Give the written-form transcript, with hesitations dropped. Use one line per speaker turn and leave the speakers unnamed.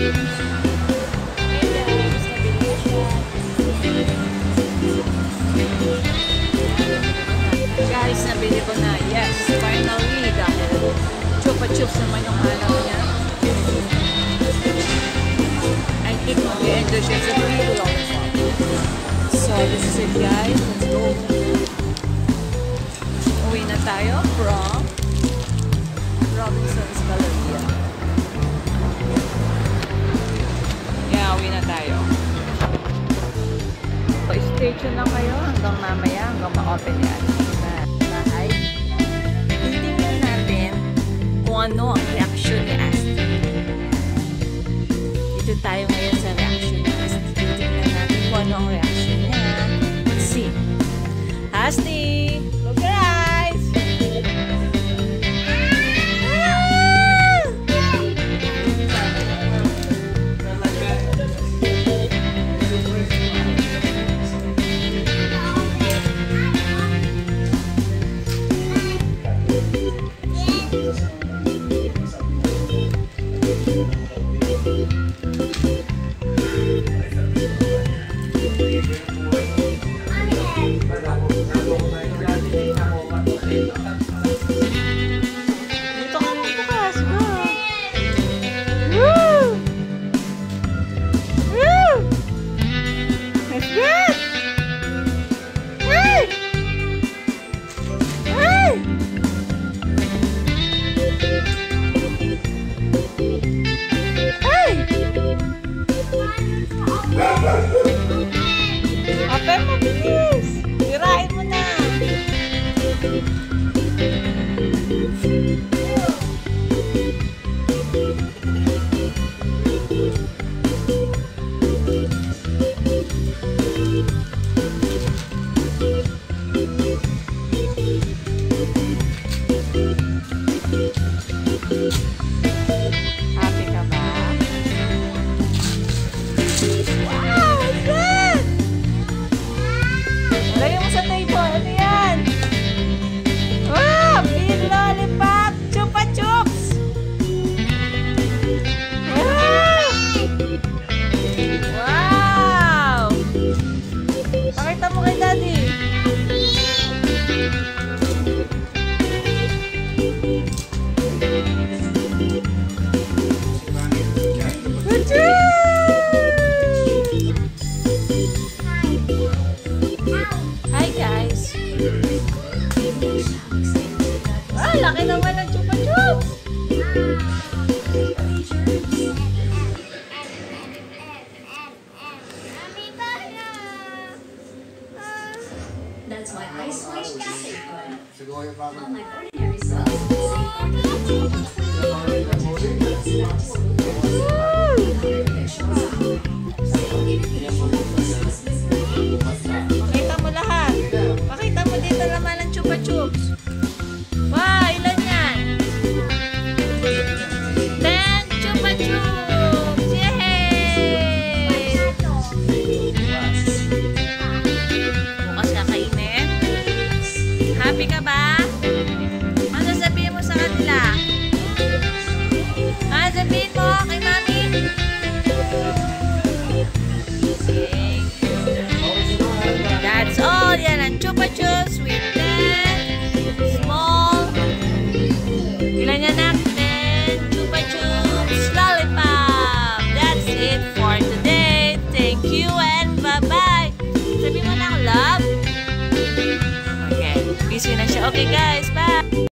Guys, nabili ko na. Yes, finally. Dahil chupa chups naman yung hanap niya. I think mag-e-enjoy siya sa video. So, this is it guys. Let's go. Uwi na tayo from Robinson's Galleria. Yeah, uwi na tayo. So, stay tuned lang kayo hanggang mamaya, hanggang ma-open yan. Bahay. Titingnan natin kung ano ang reaction ni Asti. Dito tayo ngayon sa reaction ni Asti. Titingnan natin kung ano ang reaction niya. Let's see. Asti! Look your eyes! Dito ka magbukas. Go! Woo! Woo! That's good! Hey! Hey! Hey! Open mo, bilis! Sirain mo na! Happy ka ba? Wow! What's that? Lagay mo sa table. Ano yan? Wow! Big lollipop! Chupa chups! Wow! Wow! Pakita mo kay Daddy. Hi guys! Ah, laki naman ng chupa chups!
That's why I switched to Safeguard. Unlike ordinary
Pakita mo lahat. Pakita mo dito naman ang chupa chups. Wow, ilan yan? 10 chupa chups! Yay! Bukas kakainin. Happy ka ba? Ano sabihin mo sa kanila? Ano sabihin mo kay Mami? That's all. Yan ang chupa chups with 10 small. Ilan yan nak? 10 chupa chups lollipop. That's it for today. Thank you and bye-bye. Sabi mo na love. Okay. Busy na siya. Okay guys. Bye.